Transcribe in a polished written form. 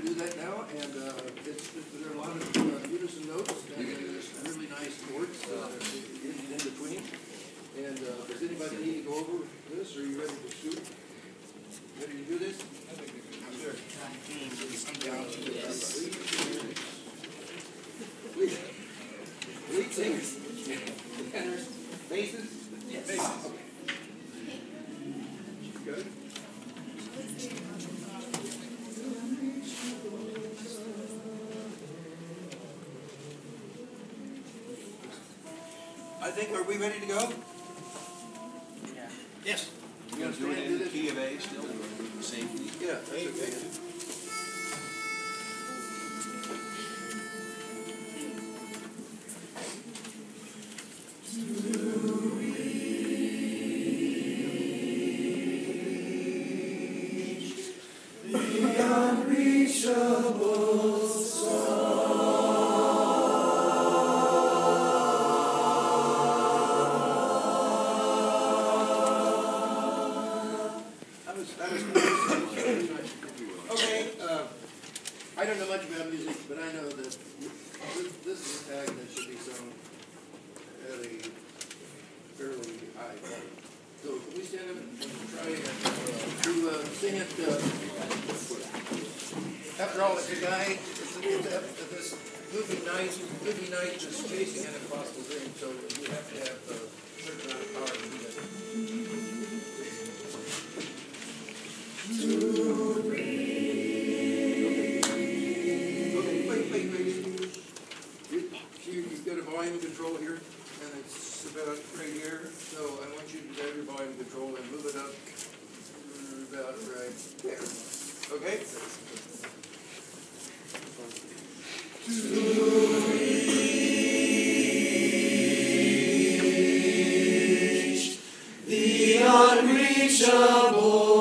do that now, and there are a lot of unison notes, and there's really nice chords in between. And does anybody need to go over this, or are you ready to shoot? Ready to do this? Sure. Lead singers, tenors, basses? Yes. Basses. Okay. Good. I think, are we ready to go? Yeah. Yes. You going to do it in the key of A still? Safety? Yeah, that's okay. Unreachable song. That was okay. I don't know much about music, but I know that this is a tag that should be sung at a fairly high level. So can we stand up and try to sing it? After all, it's a guy. It's this movie night that's chasing an impossible dream. So you have to have a certain amount of power to do that. Wait. You've got a volume control here, and it's about right here. So I want you to have your volume control and move it up about right there. Okay? To reach the unreachable.